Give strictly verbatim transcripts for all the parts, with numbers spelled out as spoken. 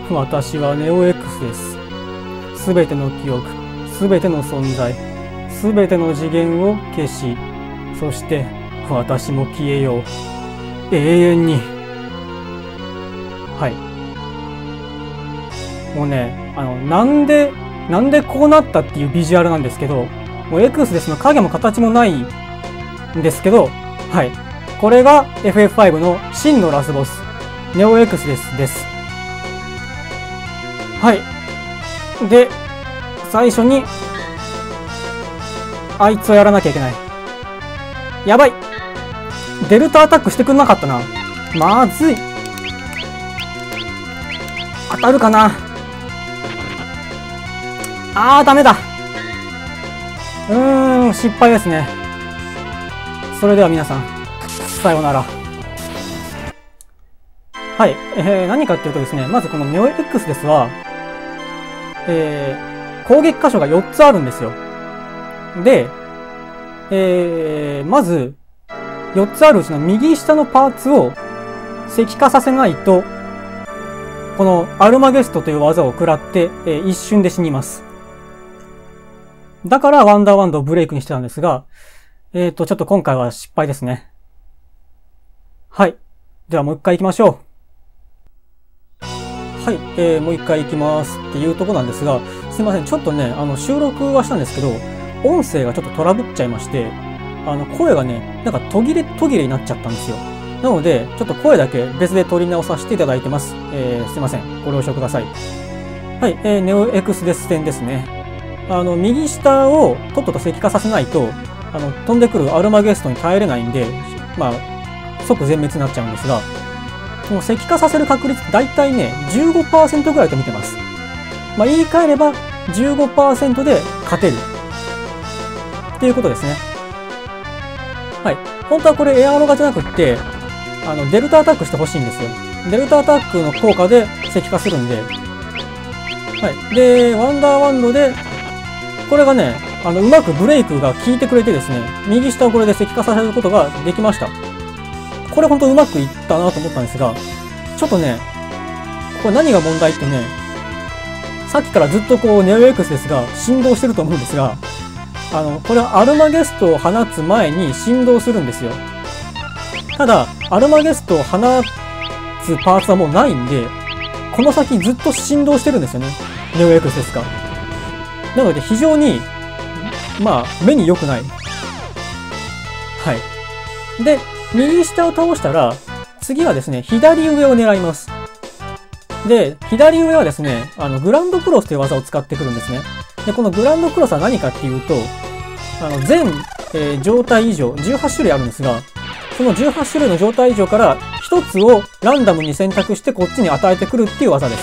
私はネオ X です。すべての記憶、すべての存在、すべての次元を消し、そして私も消えよう。永遠に。はい。もうね、あの、なんで、なんでこうなったっていうビジュアルなんですけど、もう X ですの影も形もないんですけど、はい。これが エフエフファイブ の真のラスボス、ネオ X ですです。はい。で、最初に、あいつをやらなきゃいけない。やばい。デルタアタックしてくんなかったな。まずい。当たるかな。あー、ダメだ。うーん、失敗ですね。それでは皆さん、さようなら。はい、えー、何かっていうとですね、まずこのネオ X ですは、えー、攻撃箇所がよっつあるんですよ。で、えー、まず、よっつあるうちの右下のパーツを石化させないと、このアルマゲストという技を食らって、えー、一瞬で死にます。だからワンダーワンドをブレイクにしてたんですが、えっと、ちょっと今回は失敗ですね。はい。ではもう一回行きましょう。はい。えー、もう一回行きますっていうとこなんですが、すいません。ちょっとね、あの、収録はしたんですけど、音声がちょっとトラブっちゃいまして、あの、声がね、なんか途切れ途切れになっちゃったんですよ。なので、ちょっと声だけ別で取り直させていただいてます。えー、すいません。ご了承ください。はい。えー、ネオ X デス戦ですね。あの、右下をとっとと石化させないと、あの、飛んでくるアルマゲストに耐えれないんで、まあ、即全滅になっちゃうんですが、この石化させる確率だいたいね、じゅうごパーセント ぐらいと見てます。まあ、言い換えれば じゅうごパーセント で勝てる。っていうことですね。はい。本当はこれエアロガじゃなくって、あの、デルタアタックしてほしいんですよ。デルタアタックの効果で石化するんで。はい。で、ワンダーワンドで、これがね、あの、うまくブレイクが効いてくれてですね、右下をこれで石化させることができました。これほんとうまくいったなと思ったんですが、ちょっとね、これ何が問題ってね、さっきからずっとこう、ネオ X ですが、振動してると思うんですが、あの、これはアルマゲストを放つ前に振動するんですよ。ただ、アルマゲストを放つパーツはもうないんで、この先ずっと振動してるんですよね。ネオ X ですが。なので非常に、まあ、目に良くない。はい。で、右下を倒したら、次はですね、左上を狙います。で、左上はですね、あの、グランドクロスという技を使ってくるんですね。で、このグランドクロスは何かっていうと、あの、全、えー、状態以上、じゅうはち種類あるんですが、そのじゅうはち種類の状態以上からひとつをランダムに選択してこっちに与えてくるっていう技です。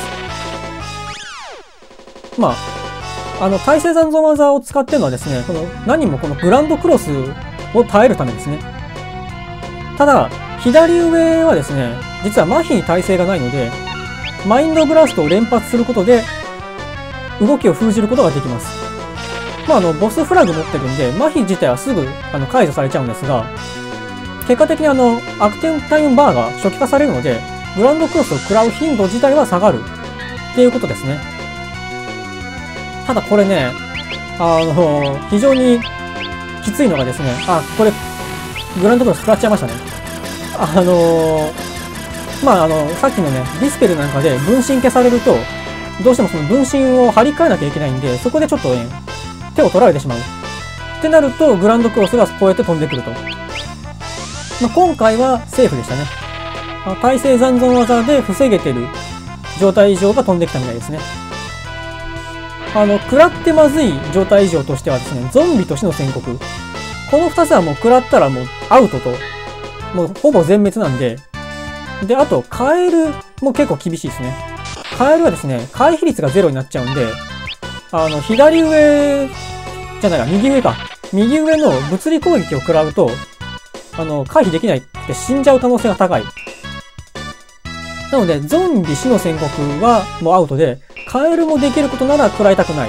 まあ、あの、耐性残存技を使ってるのはですね、この、何もこのグランドクロスを耐えるためですね。ただ、左上はですね、実は麻痺に耐性がないので、マインドブラストを連発することで、動きを封じることができます。まあ、あの、ボスフラグ持ってるんで、麻痺自体はすぐ、あの、解除されちゃうんですが、結果的にあの、アクティブタイムバーが初期化されるので、グランドクロスを食らう頻度自体は下がる。っていうことですね。ただこれね、あの、非常にきついのがですね、あ、これ、グランドクロス食らっちゃいましたね。あの、まあ、あの、さっきのね、ディスペルなんかで分身消されると、どうしてもその分身を張り替えなきゃいけないんで、そこでちょっとね、手を取られてしまう。ってなると、グランドクロスがこうやって飛んでくると。まあ、今回はセーフでしたね。まあ、耐性残存技で防げてる状態以上が飛んできたみたいですね。あの、食らってまずい状態以上としてはですね、ゾンビと死の宣告。この二つはもう食らったらもうアウトと、もうほぼ全滅なんで、で、あと、カエルも結構厳しいですね。カエルはですね、回避率がゼロになっちゃうんで、あの、左上、じゃないや、右上か。右上の物理攻撃を食らうと、あの、回避できないって死んじゃう可能性が高い。なので、ゾンビ死の宣告はもうアウトで、カエルもできることなら食らいたくない。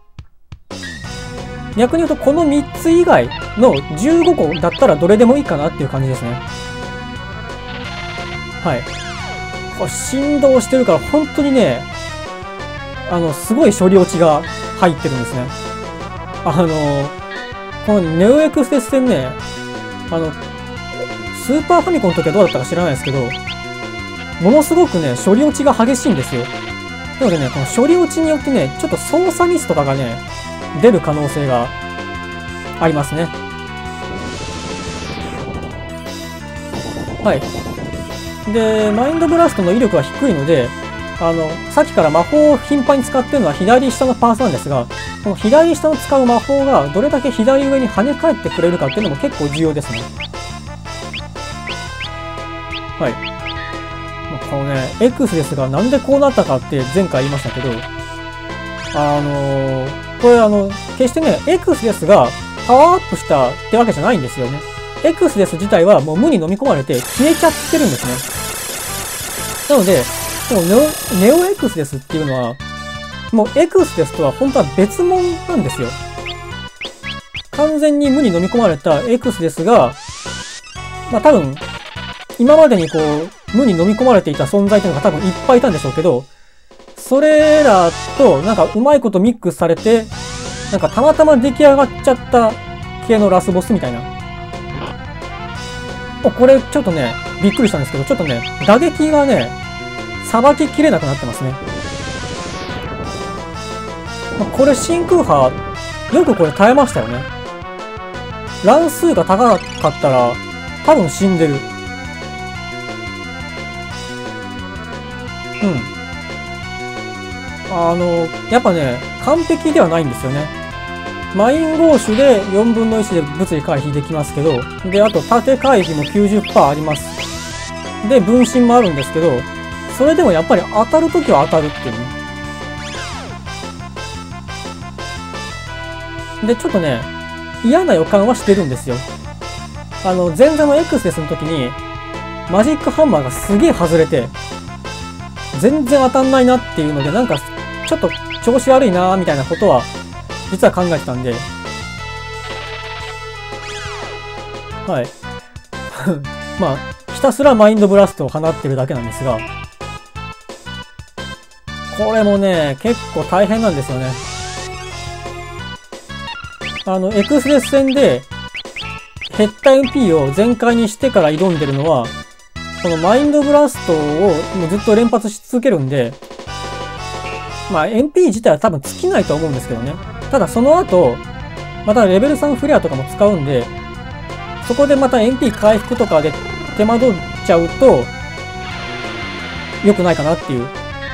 逆に言うと、このみっつ以外のじゅうごこだったらどれでもいいかなっていう感じですね。はい。 これ振動してるから本当にね、あの、すごい処理落ちが入ってるんですね。あの、このネオエクステス戦ね、あの、スーパーファミコンの時はどうだったか知らないですけど、ものすごくね、処理落ちが激しいんですよ。なのでね、この処理落ちによってね、ちょっと操作ミスとかがね、出る可能性がありますね。はい。で、マインドブラストの威力は低いので、あの、さっきから魔法を頻繁に使ってるのは左下のパーツなんですが、この左下の使う魔法がどれだけ左上に跳ね返ってくれるかっていうのも結構重要ですね。はい。このね、X ですが、なんでこうなったかって前回言いましたけど、あのー、これあの、決してね、X ですがパワーアップしたってわけじゃないんですよね。X です自体はもう無に飲み込まれて消えちゃってるんですね。なので、このネオ、ネオ X ですっていうのは、もう X ですとは本当は別物なんですよ。完全に無に飲み込まれた X ですが、まあ多分、今までにこう、無に飲み込まれていた存在というのが多分いっぱいいたんでしょうけど、それらとなんかうまいことミックスされて、なんかたまたま出来上がっちゃった系のラスボスみたいな。お、これちょっとね、びっくりしたんですけど、ちょっとね、打撃がね、さばききれなくなってますね。これ真空波、よくこれ耐えましたよね。乱数が高かったら、多分死んでる。うん。あの、やっぱね、完璧ではないんですよね。マインゴーシュでよんぶんのいちで物理回避できますけど、で、あと縦回避も きゅうじゅっパーセント あります。で、分身もあるんですけど、それでもやっぱり当たるときは当たるっていうね。で、ちょっとね、嫌な予感はしてるんですよ。あの、前座の X ですの時に、マジックハンマーがすげえ外れて、全然当たんないなっていうので、なんか、ちょっと調子悪いなーみたいなことは、実は考えてたんで。はい。まあ、ひたすらマインドブラストを放ってるだけなんですが、これもね、結構大変なんですよね。あの、エクスレス戦で、減った エムピー を全開にしてから挑んでるのは、このマインドブラストをもうずっと連発し続けるんで、まあ エムピー 自体は多分尽きないと思うんですけどね。ただその後、またレベルさんフレアとかも使うんで、そこでまた エムピー 回復とかで手間取っちゃうと、良くないかなっていう。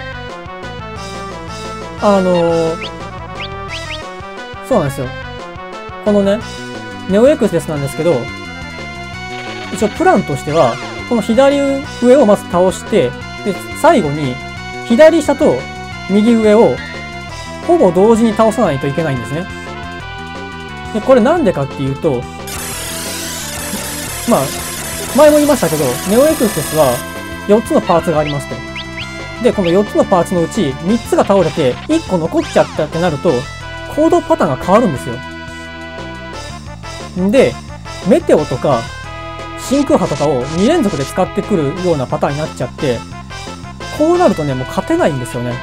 あのー、そうなんですよ。このね、ネオ X ですなんですけど、一応プランとしては、この左上をまず倒して、で、最後に、左下と右上を、ほぼ同時に倒さないといけないんですね。で、これなんでかっていうと、まあ、前も言いましたけど、ネオエクステスはよっつのパーツがありますと。で、このよっつのパーツのうちみっつが倒れていっこ残っちゃったってなると、行動パターンが変わるんですよ。んで、メテオとか、真空波とかをに連続で使ってくるようなパターンになっちゃって、こうなるとね、もう勝てないんですよね。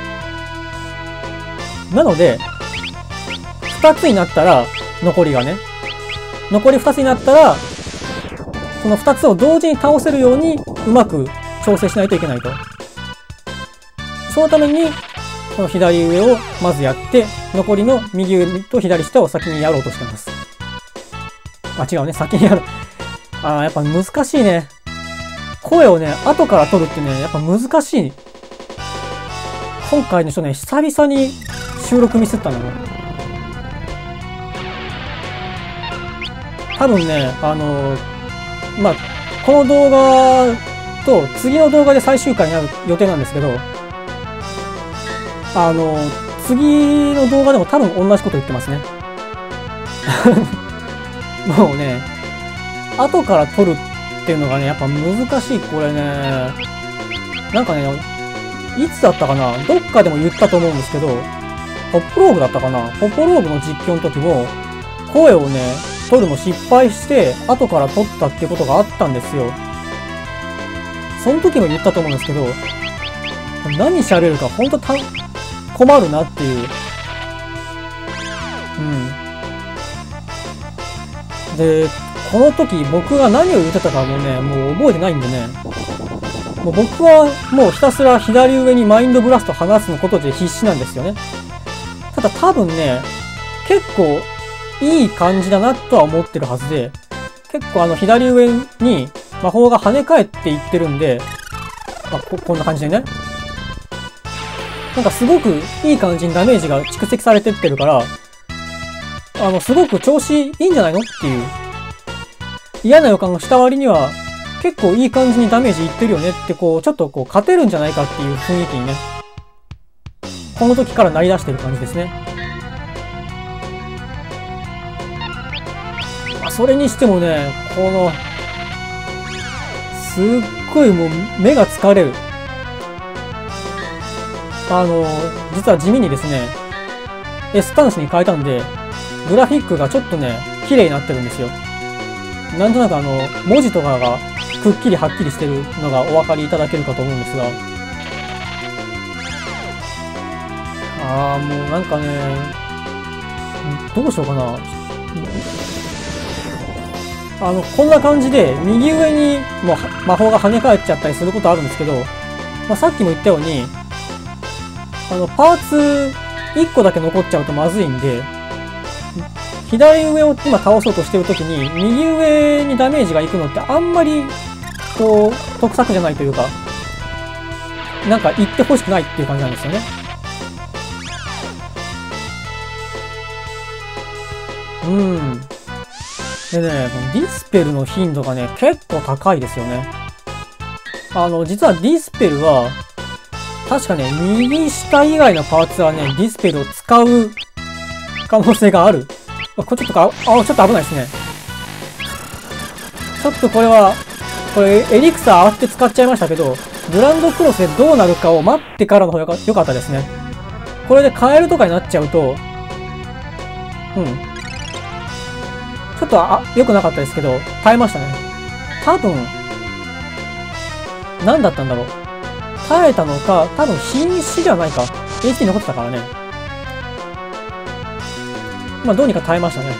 なので、ふたつになったら、残りがね、残りふたつになったら、そのふたつを同時に倒せるように、うまく調整しないといけないと。そのために、この左上をまずやって、残りの右上と左下を先にやろうとしてます。あ、違うね、先にやる。あー、やっぱ難しいね。声をね、後から取るってね、やっぱ難しい。今回の人ね、久々に収録ミスったんだな。多分ね、あのー、まあ、この動画と次の動画で最終回になる予定なんですけど、あのー、次の動画でも多分同じこと言ってますね。もうね、後から撮るっていうのがね、やっぱ難しい。これね、なんかね、いつだったかな、どっかでも言ったと思うんですけど、ポップローグだったかな、ポップローグの実況の時も、声をね、撮るの失敗して、後から撮ったっていうことがあったんですよ。その時も言ったと思うんですけど、 何喋るかほんとた困るなっていう。うん。で、この時僕が何を言ってたかもね、もう覚えてないんでね。もう僕はもうひたすら左上にマインドブラスト話すのことで必死なんですよね。ただ多分ね、結構いい感じだなとは思ってるはずで、結構あの左上に魔法が跳ね返っていってるんで、まあ、こ, こんな感じでね。なんかすごくいい感じにダメージが蓄積されてってるから、あの、すごく調子いいんじゃないのっていう。嫌な予感がした割には、結構いい感じにダメージいってるよねって、こう、ちょっとこう、勝てるんじゃないかっていう雰囲気にね、この時からなり出してる感じですね。まあ、それにしてもね、この、すっごいもう目が疲れる。あの、実は地味にですね、S 端子に変えたんで、グラフィックがちょっとね、綺麗になってるんですよ。なんとなくあの、文字とかがくっきりはっきりしてるのがお分かりいただけるかと思うんですが。あー、もうなんかね、どうしようかな。あの、こんな感じで、右上にもう魔法が跳ね返っちゃったりすることあるんですけど、まあ、さっきも言ったように、あの、パーツいっこだけ残っちゃうとまずいんで、左上を今倒そうとしてるときに、右上にダメージがいくのってあんまり、こう、得策じゃないというか、なんか言ってほしくないっていう感じなんですよね。うん。でね、このディスペルの頻度がね、結構高いですよね。あの、実はディスペルは、確かね、右下以外のパーツはね、ディスペルを使う可能性がある。これちょっとあ、あ、ちょっと危ないですね。ちょっとこれは、これエリクサー合って使っちゃいましたけど、グランドクロスでどうなるかを待ってからの方が良かったですね。これでカエルとかになっちゃうと、うん。ちょっとあ、良くなかったですけど、耐えましたね。多分、何だったんだろう。耐えたのか、多分瀕死ではないか。エイチピー 残ってたからね。まあ、どうにか耐えましたね。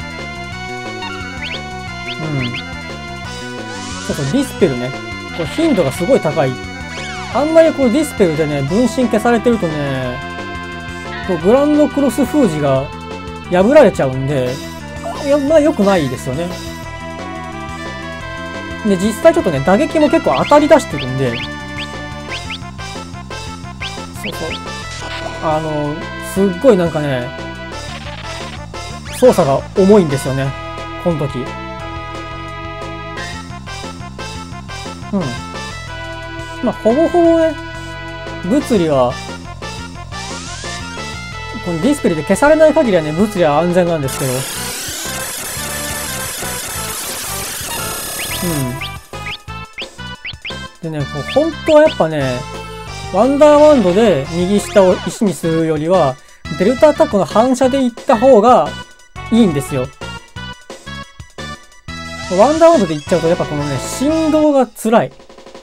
うん。そうそう、ディスペルね。こう頻度がすごい高い。あんまりこうディスペルでね、分身消されてるとね、こうグランドクロス封じが破られちゃうんで、いや、まあ良くないですよね。で、実際ちょっとね、打撃も結構当たり出してるんで、そうそう。あの、すっごいなんかね、操作が重いんですよね。この時。うん。まあ、ほぼほぼね、物理は、このディスペルで消されない限りはね、物理は安全なんですけど。うん。でね、こう本当はやっぱね、ワンダーワンドで右下を石にするよりは、デルタアタックの反射で行った方がいいんですよ。ワンダーワンドで行っちゃうとやっぱこのね、振動が辛い。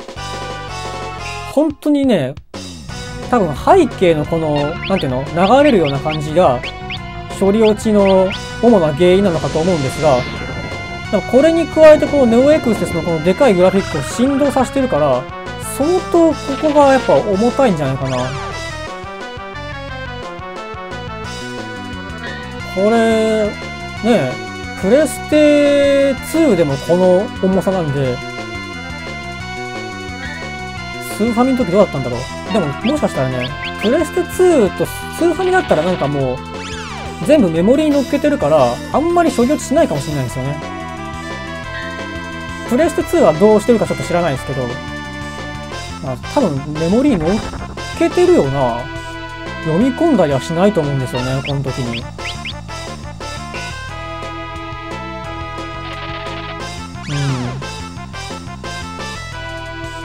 本当にね、多分背景のこの、なんていうの、流れるような感じが、処理落ちの主な原因なのかと思うんですが、これに加えてこのネオエクステスのこのでかいグラフィックを振動させてるから、相当ここがやっぱ重たいんじゃないかな。これ、ね、プレステツーでもこの重さなんで、スーファミの時どうだったんだろう。でも、もしかしたらね、プレステツーとスーファミだったらなんかもう、全部メモリに乗っけてるから、あんまり処理落ちしないかもしれないんですよね。プレステツーはどうしてるかちょっと知らないですけど、まあ、多分メモリに乗っけてるよな。読み込んだりはしないと思うんですよね、この時に。うん。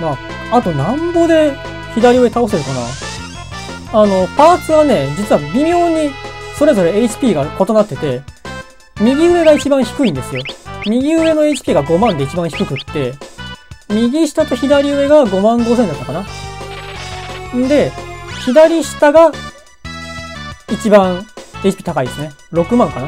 まあ、あとなんぼで左上倒せるかな。あの、パーツはね、実は微妙にそれぞれ エイチピー が異なってて、右上が一番低いんですよ。右上の エイチピー がごまんで一番低くって、右下と左上がごまんごせんだったかな。 んで、左下が一番 エイチピー 高いですね。ろくまんかな。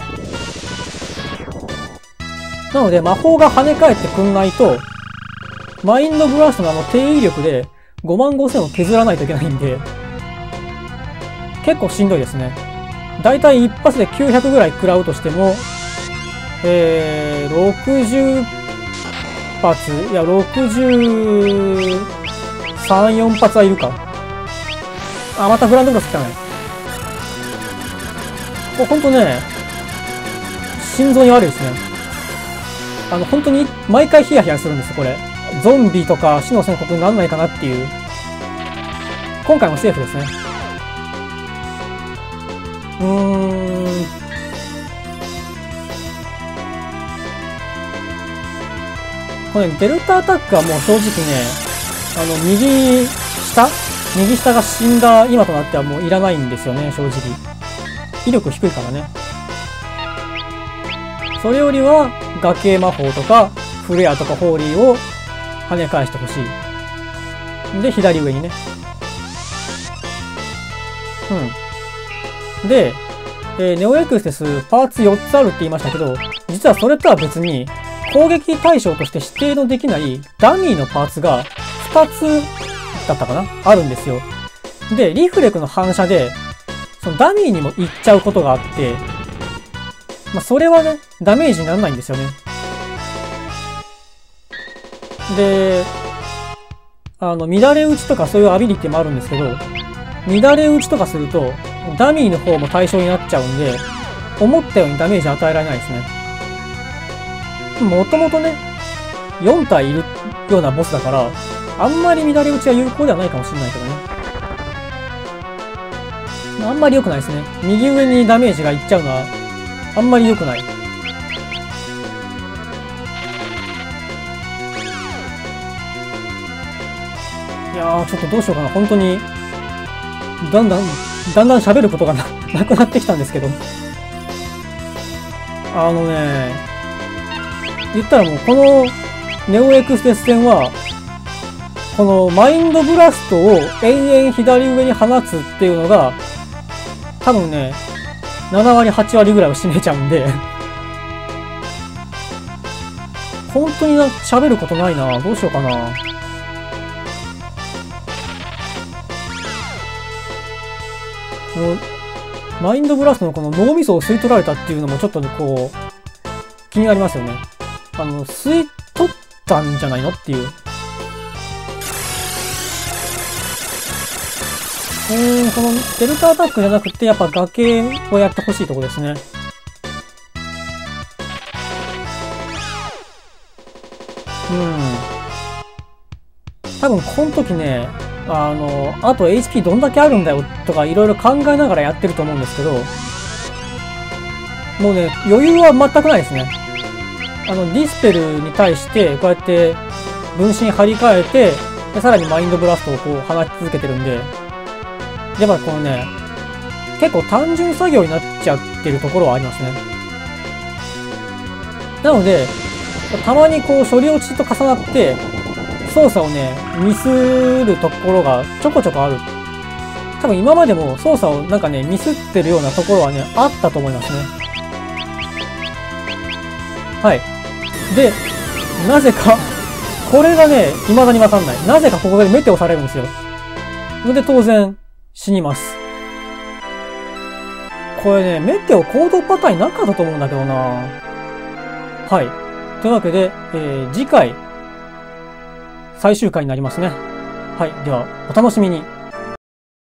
なので、魔法が跳ね返ってくんないと、マインドブラストのあの低威力でごまんごせんを削らないといけないんで、結構しんどいですね。だいたい一発できゅうひゃくぐらい食らうとしても、えー、ろくじゅう発、いや、ろくじゅうさん、よん発はいるか。あ、またグランドブラス来たね。これほんとね、心臓に悪いですね。あの、本当に毎回ヒヤヒヤするんですよ、これ。ゾンビとか死の宣告にならないかなっていう。今回もセーフですね。うーん。これ、ね、デルタアタックはもう正直ね、あの、右下右下が死んだ今となってはもういらないんですよね、正直。威力低いからね。それよりは、崖魔法とか、フレアとかホーリーを跳ね返してほしい。で、左上にね。うん。で、えー、ネオエクステスパーツよっつあるって言いましたけど、実はそれとは別に、攻撃対象として指定のできないダミーのパーツがふたつだったかなあるんですよ。で、リフレクの反射で、そのダミーにも行っちゃうことがあって、まあ、それはね、ダメージにならないんですよね。で、あの、乱れ打ちとかそういうアビリティもあるんですけど、乱れ打ちとかすると、ダミーの方も対象になっちゃうんで、思ったようにダメージ与えられないですね。もともとね、よん体いるようなボスだから、あんまり乱れ打ちは有効ではないかもしれないけどね。あんまり良くないですね。右上にダメージがいっちゃうのは、あんまり良くない。いやー、ちょっとどうしようかな。本当に、だんだん、だんだん喋ることが な, なくなってきたんですけど。あのね、言ったらもうこのネオエクステス戦は、このマインドブラストを延々左上に放つっていうのが、多分ね、ななわりはちわりぐらいを占めちゃうんで、本当にな、喋ることないな。どうしようかな。このマインドブラストのこの脳みそを吸い取られたっていうのもちょっとね、こう、気になりますよね。あの、吸い取ったんじゃないのっていう。うーん、このデルタアタックじゃなくて、やっぱ崖をやってほしいとこですね。うん。多分この時ね、あの、あと エイチピー どんだけあるんだよとかいろいろ考えながらやってると思うんですけど、もうね、余裕は全くないですね。あの、ディスペルに対して、こうやって分身張り替えて、で、さらにマインドブラストをこう放ち続けてるんで、やっぱこのね、結構単純作業になっちゃってるところはありますね。なので、たまにこう処理落ちと重なって、操作をね、ミスるところがちょこちょこある。多分今までも操作をなんかね、ミスってるようなところはね、あったと思いますね。はい。で、なぜか、これがね、未だにわかんない。なぜかここでメテオされるんですよ。それで当然、死にます。これね、メテオ行動パターンなかったと思うんだけどな。はい。というわけで、えー、次回、最終回になりますね。はい。では、お楽しみに。